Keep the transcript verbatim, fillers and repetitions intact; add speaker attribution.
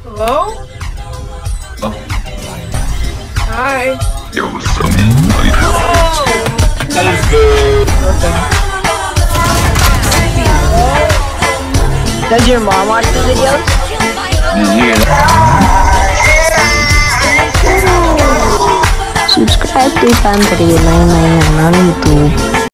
Speaker 1: Hello?
Speaker 2: Oh.
Speaker 1: Hi.
Speaker 2: Yo, what's up, man?
Speaker 1: Oh!
Speaker 2: That is good.
Speaker 3: Does your mom watch the videos?
Speaker 2: Yeah.
Speaker 3: Subscribe to Pantry nine nine nine on YouTube.